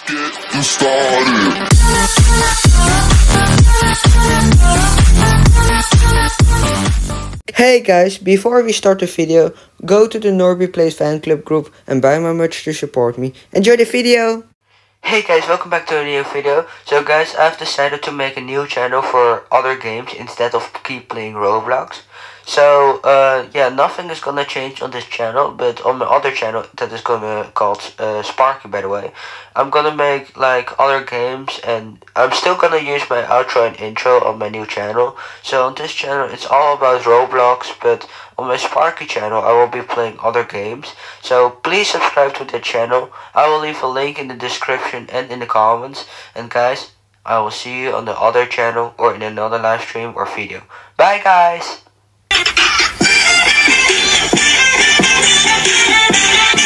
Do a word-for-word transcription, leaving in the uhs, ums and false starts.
Getting started. Hey guys, before we start the video, go to the Norby Plays fan club group and buy my merch to support me. Enjoy the video! Hey guys, welcome back to a new video. So guys, I've decided to make a new channel for other games instead of keep playing Roblox. So uh, yeah, nothing is gonna change on this channel, but on my other channel that is gonna called uh, Sparky, by the way, I'm gonna make like other games, and I'm still gonna use my outro and intro on my new channel. So on this channel it's all about Roblox, but on my Sparky channel I will be playing other games. So please subscribe to the channel. I will leave a link in the description and in the comments. And guys, I will see you on the other channel or in another live stream or video. Bye guys!